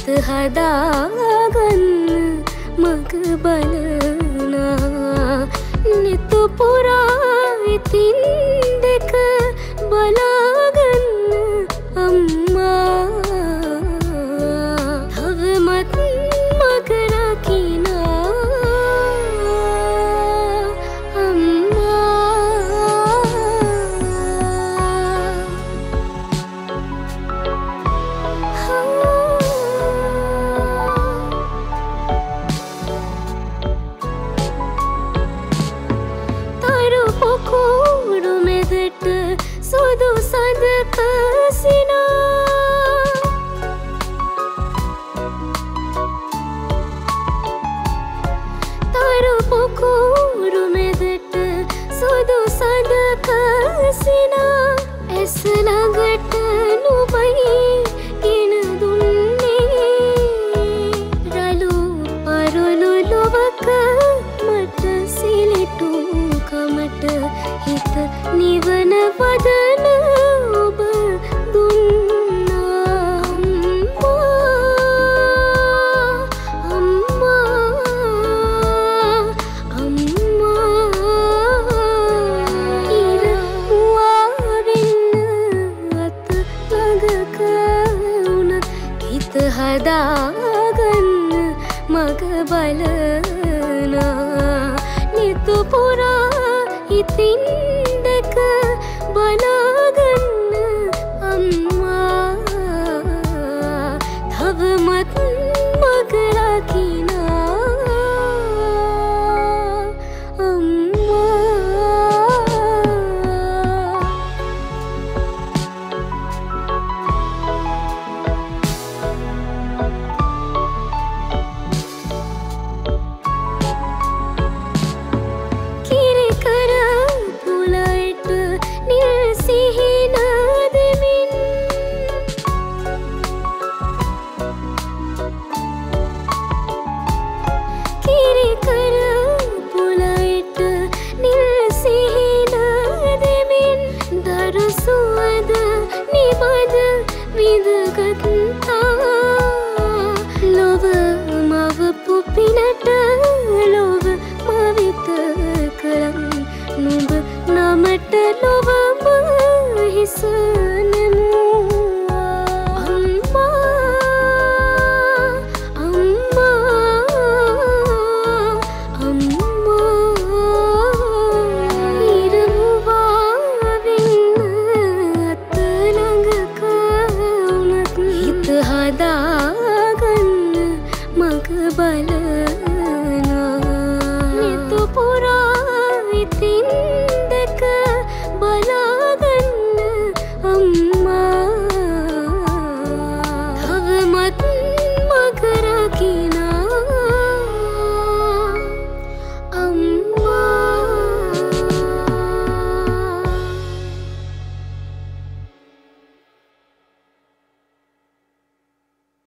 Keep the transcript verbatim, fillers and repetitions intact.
හිත හදාගන්න මග බලනා නිතු පුරා ඉතින් දෙක බලාගන්න අම්මා තවමත් මග රකිනා සුදු සඳක සිනා තරු පොකුරු මෙදට සුදු සඳක සිනා ඇස ළඟට නුඹයි ගෙන දුන්නේ රළු පරුළු ලොවක මට සිලිටු කමට හිත නිවන වදන ඔබ දුන්නා අම්මා අම්මා ඉර මුවාවෙන්න අත ළඟක වුණත් හිත හදාගන්න මග බලනා නිතු පුරා ඉතින් දෙක බලාගන්න අම්මා තවමත් මග රකින්න